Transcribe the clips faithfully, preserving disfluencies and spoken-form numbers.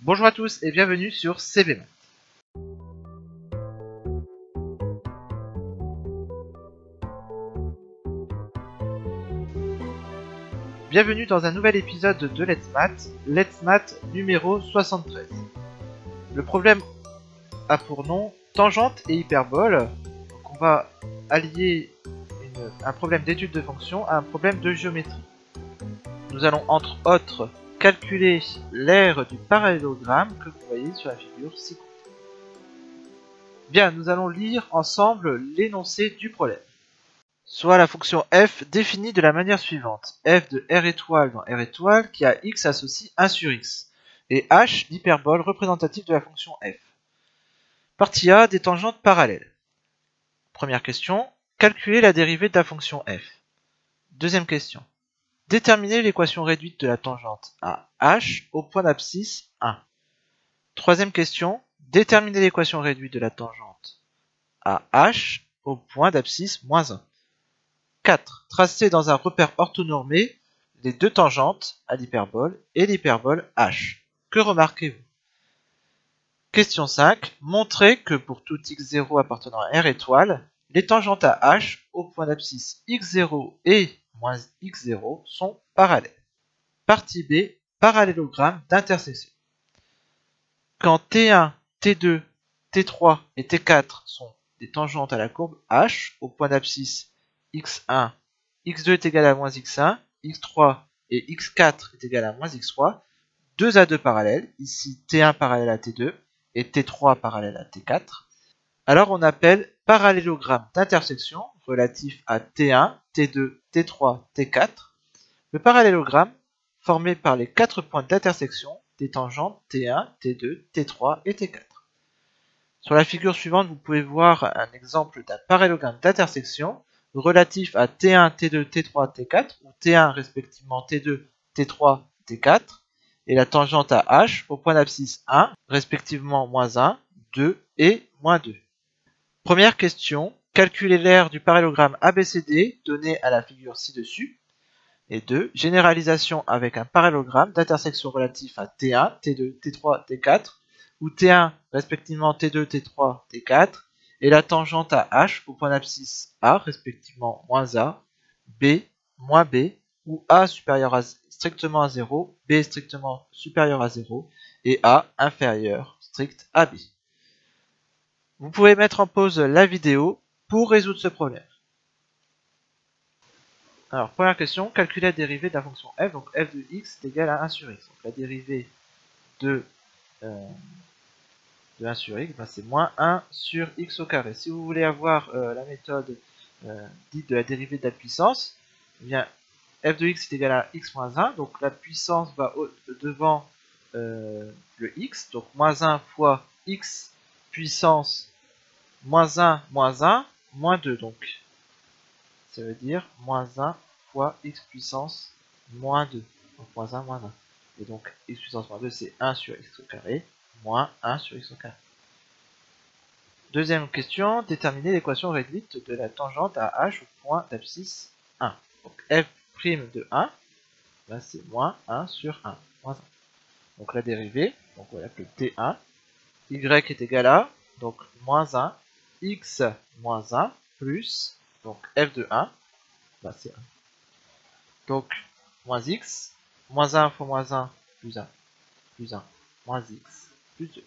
Bonjour à tous et bienvenue sur C V Math. Bienvenue dans un nouvel épisode de Let's Math, Let's Math numéro soixante-treize. Le problème a pour nom tangente et hyperbole. Donc on va allier une, un problème d'étude de fonction à un problème de géométrie. Nous allons entre autres calculer l'aire du parallélogramme que vous voyez sur la figure ci-contre. Bien, nous allons lire ensemble l'énoncé du problème. Soit la fonction f définie de la manière suivante. F de R étoile dans R étoile qui a x associe un sur x. Et h l'hyperbole représentative de la fonction f. Partie A, des tangentes parallèles. Première question, calculer la dérivée de la fonction f. Deuxième question, déterminer l'équation réduite de la tangente à h au point d'abscisse un. Troisième question, déterminer l'équation réduite de la tangente à h au point d'abscisse moins un. quatre. Tracer dans un repère orthonormé les deux tangentes à l'hyperbole et l'hyperbole h. Que remarquez-vous? Question cinq. Montrer que pour tout x zéro appartenant à R étoile, les tangentes à h au point d'abscisse x zéro et moins x zéro sont parallèles. Partie B. Parallélogramme d'intersection. Quand T un, T deux, T trois et T quatre sont des tangentes à la courbe h au point d'abscisse x un, x deux est égal à moins x un, x trois et x quatre est égal à moins x trois, deux à deux parallèles, ici T un parallèle à T deux et T trois parallèle à T quatre, alors on appelle parallélogramme d'intersection relatif à T un, T deux, T trois, T quatre, le parallélogramme formé par les quatre points d'intersection des tangentes T un, T deux, T trois et T quatre. Sur la figure suivante, vous pouvez voir un exemple d'un parallélogramme d'intersection relatif à T un, T deux, T trois, T quatre, ou T un respectivement T deux, T trois, T quatre, et la tangente à h au point d'abscisse un, respectivement moins un, deux et moins deux. Première question, calculer l'aire du parallélogramme A B C D donné à la figure ci-dessus. Et deux. Généralisation avec un parallélogramme d'intersection relatif à T un, T deux, T trois, T quatre, où T un respectivement T deux, T trois, T quatre, et la tangente à h au point d'abscisse A respectivement moins A, B, moins B, où A supérieur à strictement à zéro, B strictement supérieur à zéro, et A inférieur strict à B. Vous pouvez mettre en pause la vidéo pour résoudre ce problème. Alors, première question, calculer la dérivée de la fonction f, donc f de x est égal à un sur x. Donc la dérivée de, euh, de un sur x, ben, c'est moins un sur x au carré. Si vous voulez avoir euh, la méthode euh, dite de la dérivée de la puissance, eh bien, f de x est égal à x moins un, donc la puissance va au, devant euh, le x, donc moins un fois x puissance moins un moins un moins deux, donc ça veut dire moins un fois x puissance moins deux. Donc moins un, moins un. Et donc x puissance moins deux, c'est un sur x au carré, moins un sur x au carré. Deuxième question, déterminer l'équation réduite de la tangente à h au point d'abscisse un. Donc f' de un, ben c'est moins un sur un, moins un. Donc la dérivée, donc on l'appeler T un, y est égal à, donc moins un, x moins un, plus, donc f de un, ben c'est un. Donc, moins x, moins un fois moins un, plus un, plus un, moins x, plus deux.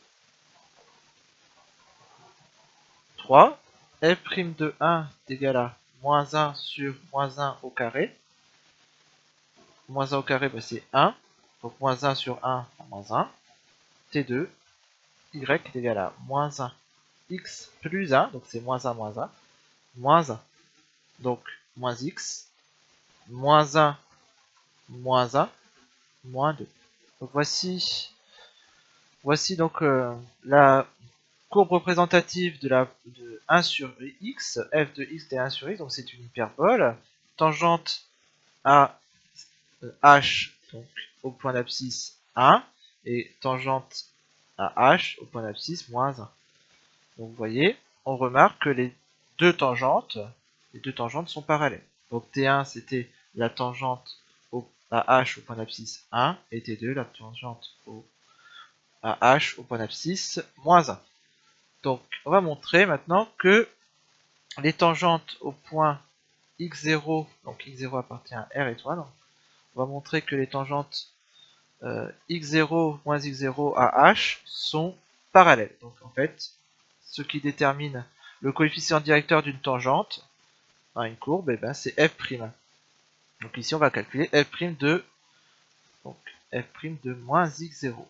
trois, f' de un est égal à moins un sur moins un au carré. Moins un au carré, bah c'est un. Donc, moins un sur un, moins un. T deux, y est égal à moins un, x plus un, donc c'est moins un, moins un, moins un. Donc, moins x, moins un, moins un, moins deux. Donc, voici, voici donc euh, la courbe représentative de, la, de un sur x, f de x est un sur x, donc c'est une hyperbole. Tangente à euh, h, donc au point d'abscisse un, et tangente à h au point d'abscisse moins un. Donc vous voyez, on remarque que les deux tangentes, les deux tangentes sont parallèles. Donc T un c'était la tangente au, à h au point d'abscisse un, et T deux la tangente au, à h au point d'abscisse moins un. Donc on va montrer maintenant que les tangentes au point x zéro, donc x zéro appartient à R étoile, on va montrer que les tangentes euh, x zéro moins x zéro à h sont parallèles. Donc en fait, ce qui détermine le coefficient directeur d'une tangente à une courbe, eh ben, c'est f'. Donc ici on va calculer f' de, donc, f' de moins x zéro.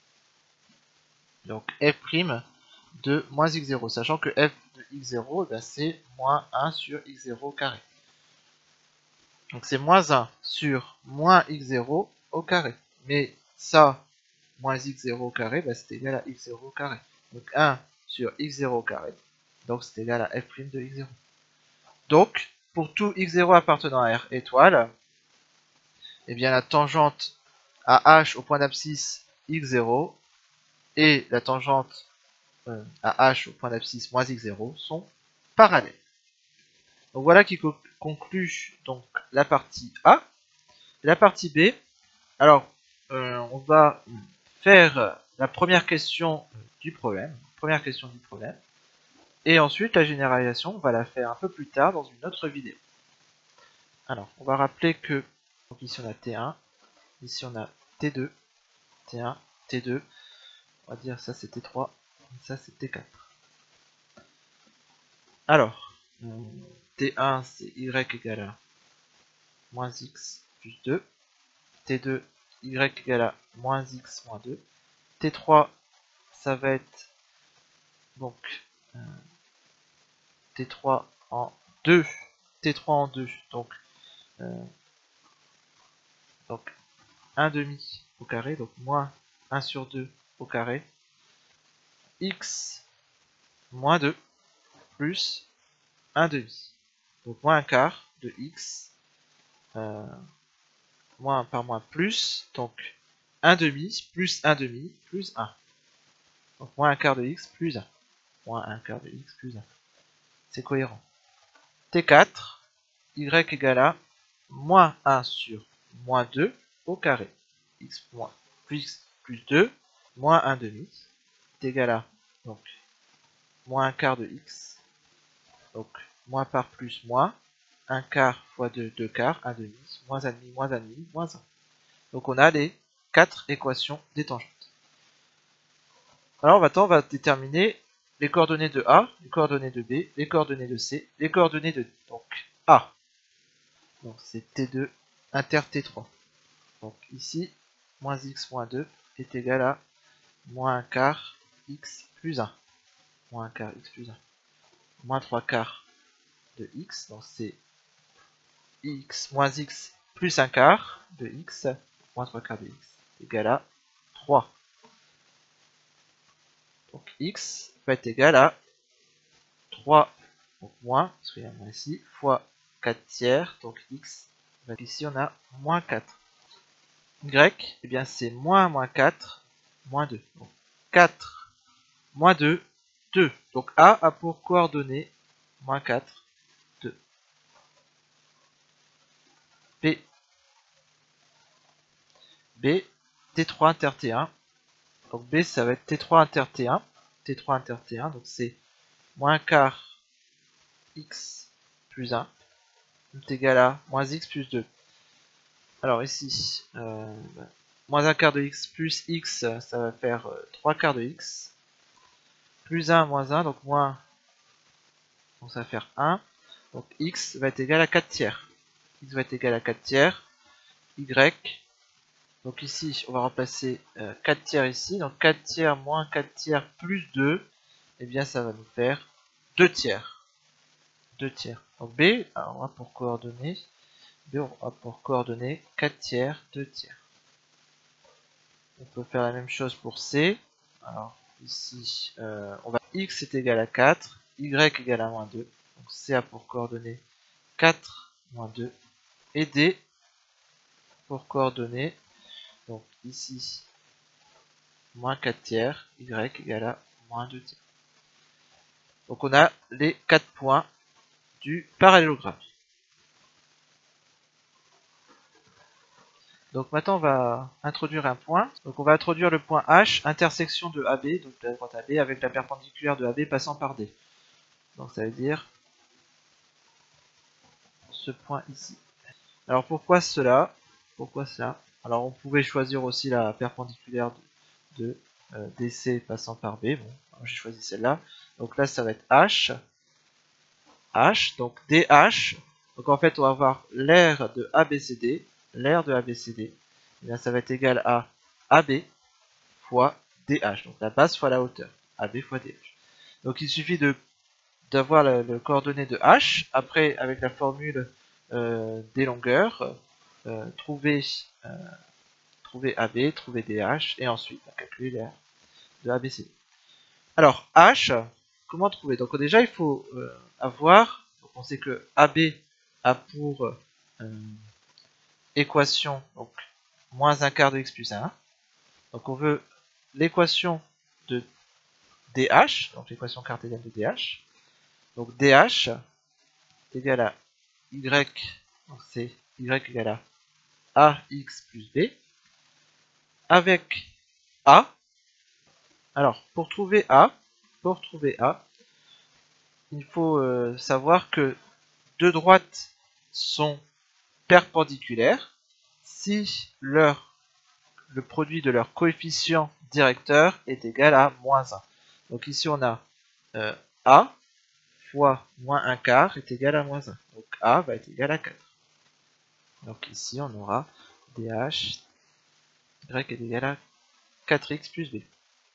Donc f' de moins x zéro, sachant que f de x zéro, eh ben, c'est moins un sur x zéro carré. Donc c'est moins un sur moins x zéro au carré. Mais ça, moins x zéro au carré, bah, c'est égal à x zéro au carré. Donc un sur x zéro au carré. Donc c'est égal à f' de x zéro. Donc, pour tout x zéro appartenant à R étoile, eh bien la tangente à h au point d'abscisse x zéro et la tangente euh, à h au point d'abscisse moins x zéro sont parallèles. Donc voilà qui co conclut donc la partie A. La partie B, alors euh, on va faire la première question du problème, première question du problème, et ensuite la généralisation, on va la faire un peu plus tard dans une autre vidéo. Alors, on va rappeler que donc ici on a T un, ici on a T deux, T un, T deux, on va dire ça c'est T trois, ça c'est T quatre. Alors, T un c'est y égale à moins x plus deux, T deux, y égale à moins x moins deux, T trois ça va être donc euh, T trois en deux, T trois en deux, donc, euh, donc un demi au carré, donc moins un sur deux au carré, x moins deux plus un demi, donc moins un quart de x, euh, moins par moins plus, donc un demi plus un demi plus un, donc moins un quart de x plus un, moins un quart de x plus un, c'est cohérent. T quatre, y égale à moins un sur moins deux au carré, x moins plus, plus deux, moins un demi, est égal à donc moins un quart de x, donc moins par plus moins, un quart fois deux, deux quarts, un demi, moins un demi, moins un demi, moins un. Donc on a les quatre équations des tangentes. Alors maintenant on va déterminer les coordonnées de A, les coordonnées de B, les coordonnées de C, les coordonnées de D. Donc A, donc c'est T deux inter T trois. Donc ici, moins x moins deux est égal à moins un quart x plus un. Moins un quart x plus un. Moins trois quarts de x, donc c'est x moins x plus un quart de x, moins trois quarts de x, égal à trois. Donc x va être égal à trois, donc moins, parce qu'il y a un moins ici, fois quatre tiers, donc x, donc ici on a moins quatre. Y, eh bien c'est moins moins quatre, moins deux. Donc quatre, moins deux, deux. Donc A a pour coordonnée moins quatre, deux. B, B, T trois inter T un. Donc B, ça va être T trois inter T un. T trois inter T un, donc c'est moins un quart x plus un est égal à moins x plus deux. Alors ici, euh, moins un quart de x plus x, ça va faire euh, trois quarts de x. Plus un, moins un, donc moins, donc ça va faire un. Donc x va être égal à quatre tiers. X va être égal à quatre tiers. Y, donc ici, on va remplacer euh, quatre tiers ici. Donc quatre tiers moins quatre tiers plus deux, et eh bien ça va nous faire deux tiers. deux tiers. Donc B, alors on va pour coordonnées, B, on va pour coordonnées quatre tiers, deux tiers. On peut faire la même chose pour C. Alors ici, euh, on va x est égal à quatre, y égale à moins deux. Donc C a pour coordonnées quatre moins deux. Et D pour coordonnées, donc ici, moins quatre tiers, y égale à moins deux tiers. Donc on a les quatre points du parallélogramme. Donc maintenant on va introduire un point. Donc on va introduire le point H, intersection de A B, donc de la droite A B, avec la perpendiculaire de A B passant par D. Donc ça veut dire ce point ici. Alors pourquoi cela? Pourquoi cela? Alors on pouvait choisir aussi la perpendiculaire de, de euh, D C passant par B. Bon, j'ai choisi celle-là. Donc là ça va être H. H, donc D H. Donc en fait on va avoir l'aire de A B C D. L'aire de A B C D. Et bien ça va être égal à A B fois D H. Donc la base fois la hauteur. A B fois D H. Donc il suffit de d'avoir le, le coordonné de H. Après avec la formule euh, des longueurs, euh, trouver, euh, trouver A B, trouver D H et ensuite calculer l'aire de A B C D. Alors H, comment trouver? Donc déjà il faut euh, avoir, donc on sait que A B a pour euh, équation donc moins un quart de x plus un. Donc on veut l'équation de D H, donc l'équation cartésienne de D H. Donc D H est égal à y, donc c'est y égale à ax plus b, avec a. Alors pour trouver a, pour trouver a, il faut euh, savoir que deux droites sont perpendiculaires si leur, le produit de leur coefficient directeur est égal à moins un. Donc ici on a euh, a fois moins un quart est égal à moins un. Donc a va être égal à quatre. Donc ici on aura dh y est égal à quatre x plus b.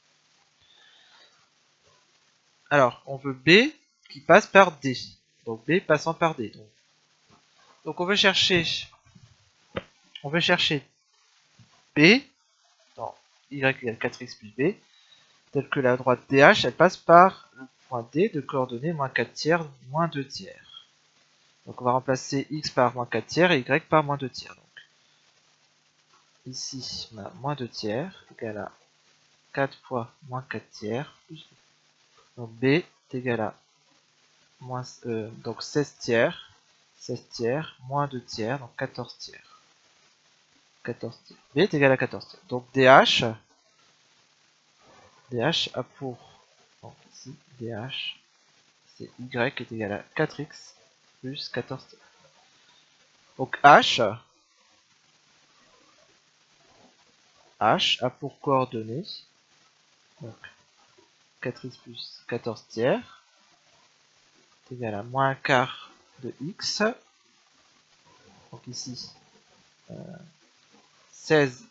Alors on veut b qui passe par d. Donc b passant par d. Donc, donc on veut chercher on veut chercher b dans y égale quatre x plus b, tel que la droite D H elle passe par le point D de coordonnées moins quatre tiers, moins deux tiers. Donc on va remplacer x par moins quatre tiers et y par moins deux tiers. Donc ici on a moins deux tiers égale à quatre fois moins quatre tiers plus b. Donc b est égal à moins, euh, donc seize tiers, seize tiers, moins deux tiers, donc quatorze tiers. quatorze tiers. B est égal à quatorze tiers. Donc dh, dh a pour, donc ici dh c'est y est égal à quatre x plus quatorze tiers. Donc h, h a pour coordonnées donc quatre x plus quatorze tiers est égal à moins un quart de x. Donc ici euh, seize,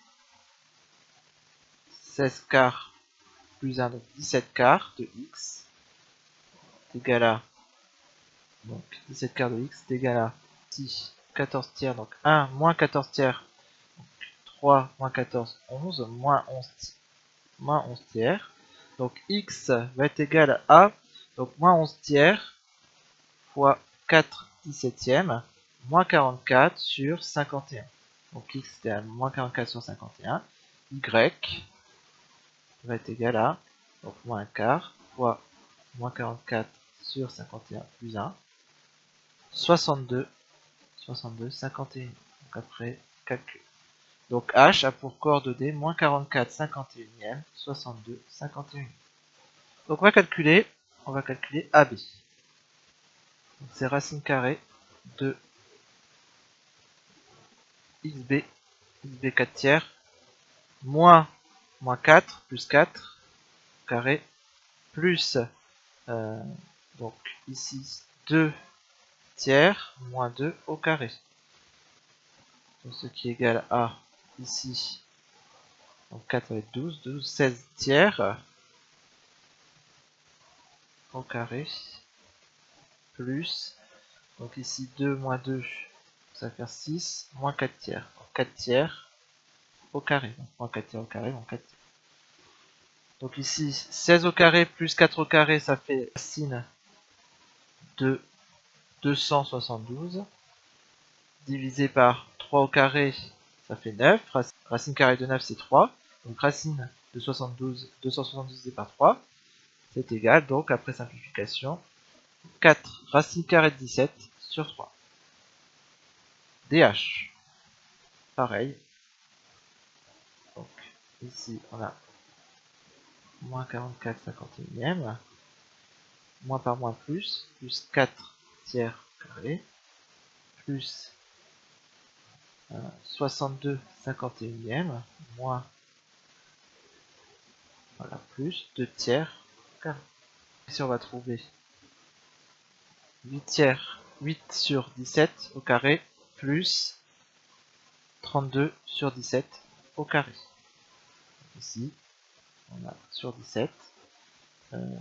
seize quarts plus un, donc dix-sept quarts de x est égal à, donc dix-sept quarts de x est égal à ici quatorze tiers, donc un moins quatorze tiers, donc trois moins quatorze, onze, moins onze, moins onze tiers. Donc x va être égal à, donc moins onze tiers fois quatre dix-septième, moins quarante-quatre sur cinquante et un. Donc x est à moins quarante-quatre sur cinquante et un. Y va être égal à, donc moins un quart fois moins quarante-quatre sur cinquante et un plus un, soixante-deux, soixante-deux, cinquante et un. Donc après calcul. Donc h a pour coordonnées moins quarante-quatre, cinquante et un, soixante-deux, cinquante et un. Donc on va calculer, on va calculer A B. C'est racine carrée de xb, xb quatre tiers, moins, moins quatre, plus quatre, carré, plus, euh, donc ici, deux tiers, moins deux au carré. Donc ce qui est égal à, ici, donc quatre va être douze, douze, seize tiers, au carré, plus, donc ici deux moins deux, ça va faire six, moins quatre tiers, donc quatre tiers au carré, donc moins quatre tiers au carré, moins quatre tiers. Donc ici, seize au carré plus quatre au carré, ça fait racine de deux cent soixante-douze, divisé par trois au carré, ça fait neuf, racine carrée de neuf c'est trois, donc racine de soixante-douze, deux cent soixante-douze divisé par trois, c'est égal, donc après simplification, quatre racine carrée de dix-sept sur trois. dh, pareil, Ici, on a moins quarante-quatre cinquante et unième. Moins par moins plus. Plus quatre tiers carré. Plus euh, soixante-deux cinquante et unième. Moins, voilà, plus deux tiers carré. Ici, on va trouver huit tiers, huit sur dix-sept au carré, plus trente-deux sur dix-sept au carré. Ici, on a sur dix-sept, euh,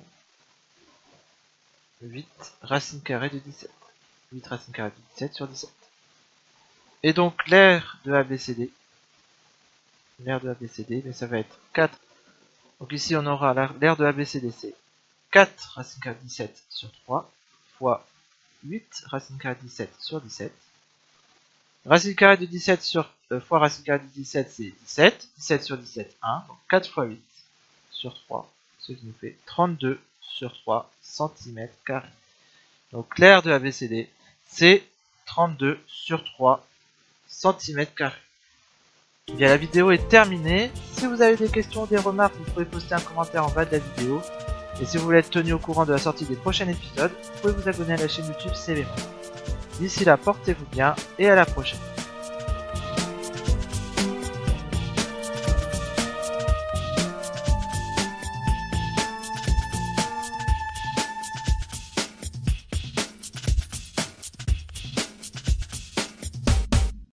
huit racine carrée de dix-sept. huit racine carrée de dix-sept sur dix-sept. Et donc l'aire de A B C D, l'aire de A B C D, mais ça va être quatre. Donc ici on aura l'aire de A B C D, c'est quatre racine carrée de dix-sept sur trois, fois huit racine carrée de dix-sept sur dix-sept. Racine carrée de dix-sept sur, euh, fois racine carrée de dix-sept, c'est dix-sept. dix-sept sur dix-sept, un. Donc quatre fois huit sur trois, ce qui nous fait trente-deux sur trois centimètres carrés. Donc l'aire de A B C D, c'est trente-deux sur trois centimètres carrés. Bien, la vidéo est terminée. Si vous avez des questions ou des remarques, vous pouvez poster un commentaire en bas de la vidéo. Et si vous voulez être tenu au courant de la sortie des prochains épisodes, vous pouvez vous abonner à la chaîne YouTube C V Math. D'ici là, portez-vous bien et à la prochaine.